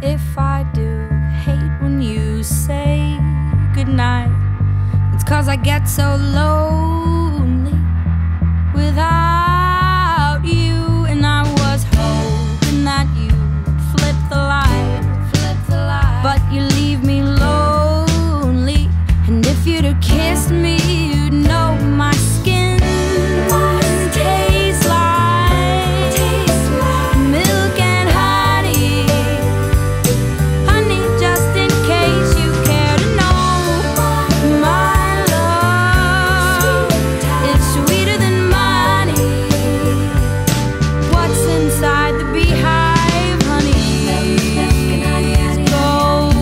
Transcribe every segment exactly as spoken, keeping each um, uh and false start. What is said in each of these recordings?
if I do hate when you say goodnight. It's 'cause I get so lonely without you. And I was hoping that you'd flip the light, flip the light, but you leave me lonely. And if you'd have kissed me, you'd know my skin tastes like, tastes like milk and honey. Honey, just in case you care to know, my love is sweeter than money. What's inside the beehive, honey, is gold.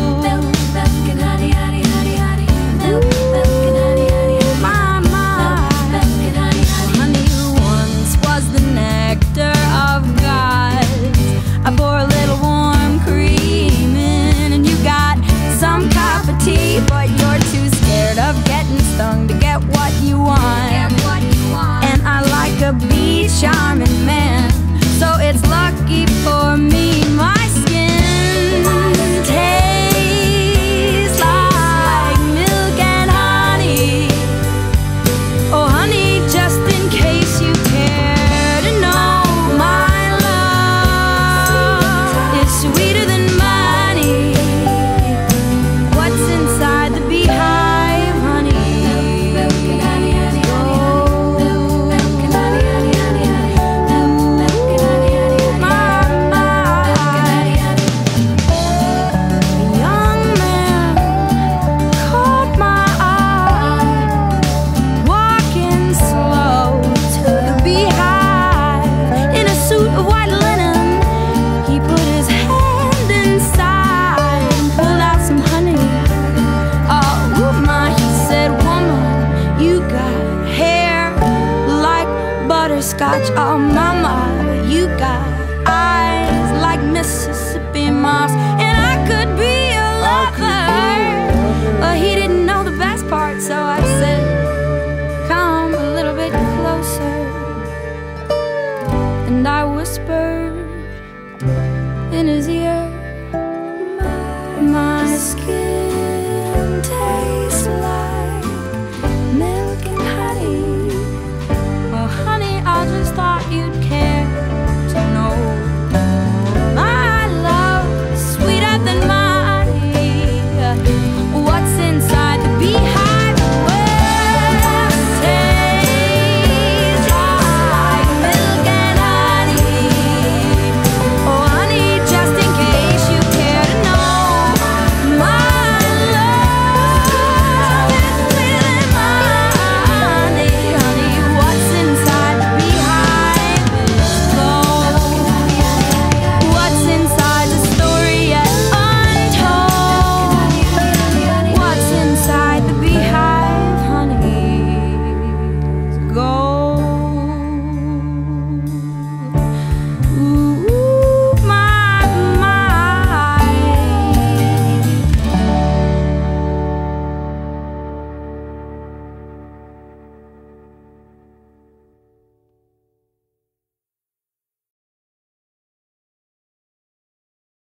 My, my, honey, you once was the nectar of gods. I pour a little warm cream in, and you got some cup of tea, but you're too scared of getting stung to get what you want. And I like a bee charming man, so it's lucky for me my skin tastes like milk and honey. Oh honey, just in case you care to know, my love is sweeter than money. What's inside the beehive, honey, is gold. My, my. A young man caught my eye, walking slow to the beehive. In a suit of white linen, he put his hand inside and pulled out some honey. Oh, woman, he said, woman, you got hair like butterscotch. Oh, mama, you got eyes like Mississippi moss.